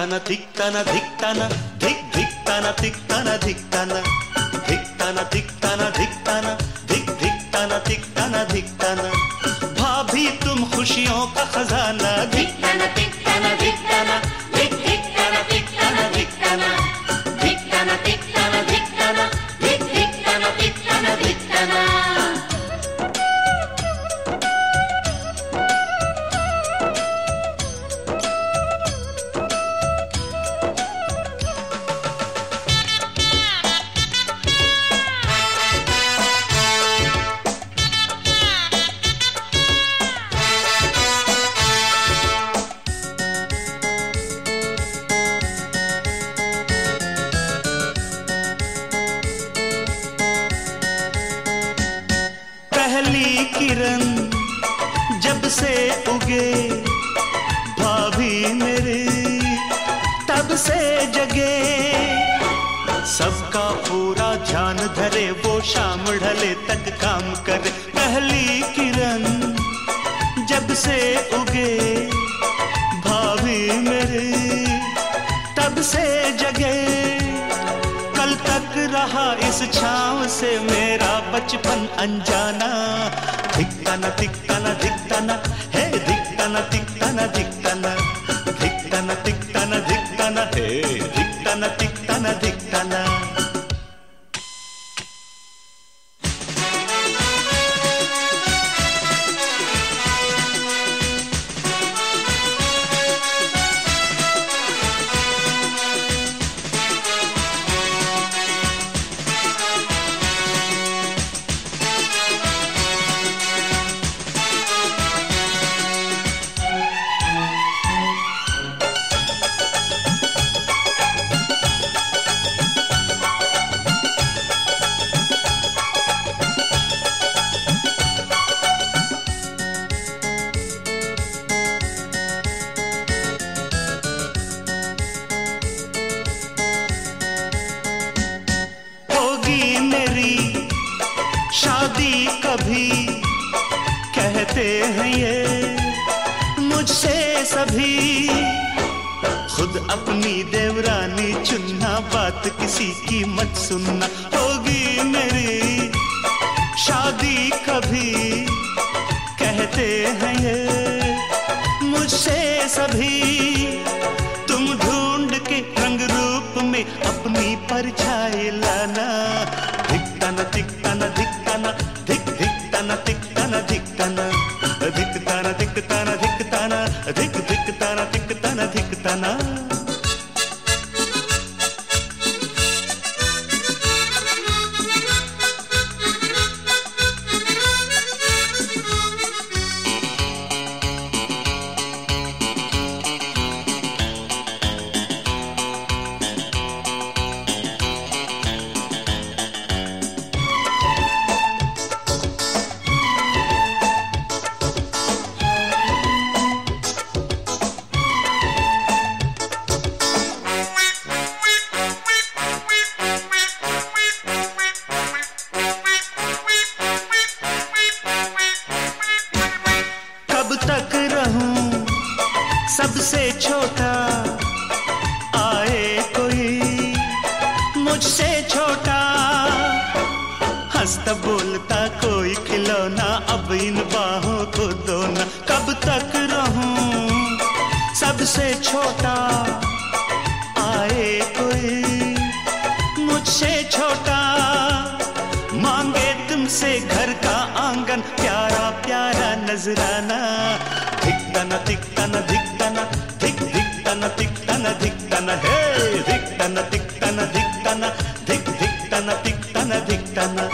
धिक्ताना धिक्ताना धिक्ताना धिक धिक्ताना धिक्ताना धिक्ताना धिक्ताना धिक्ताना धिक्ताना धिक धिक्ताना धिक्ताना धिक्ताना। भाभी तुम खुशियों का खजाना। धिक्ताना धिक्ताना धिक्ताना धिक धिक्ताना धिक्ताना धिक्ताना धिक्ताना धिक्ताना धिक्ताना धिक धिक्ताना धिक्ताना धिक्ताना। पहली किरण जब से उगे भाभी मेरी तब से जगे। सबका पूरा ध्यान धरे वो शाम ढले तक काम करे। पहली किरण जब से उगे भाभी मेरी तब से जगे। कल तक रहा इस छांव से मेरा बचपन अनजाना। धिक्ताना धिक्ताना धिक्ताना हे धिक्ताना धिक्ताना धिक्ताना धिक्ताना धिक्ताना धिक्ताना हे धिक्ताना धिक्ताना धिक्ताना। मेरी शादी कभी कहते हैं ये मुझसे सभी। खुद अपनी देवरानी चुनना बात किसी की मत सुनना। होगी मेरी शादी कभी कहते हैं ये मुझसे सभी। तुम ढूंढ के रंग रूप में अपनी परछाई लाना। धिक्ताना धिक्ताना धिक्ताना धिक धिक्ताना धिक्ताना धिक्ताना धिक्ताना धिक्ताना धिक्ताना धिक धिक्ताना धिक्ताना धिक्ताना। तक रहूं सबसे छोटा आए कोई मुझसे छोटा। हंसता बोलता कोई खिलौना अब इन बाहों को दो ना। कब तक रहूं सबसे छोटा आए कोई मुझसे छोटा। मांगे तुमसे घर का आंगन प्यारा प्यारा नजराना। धिक्ताना धिक्ताना धिक्ताना धिक धिक्ताना धिक्ताना धिक्ताना हे धिक्ताना धिक्ताना धिक्ताना धिक धिक्ताना धिक्ताना धिक्ताना।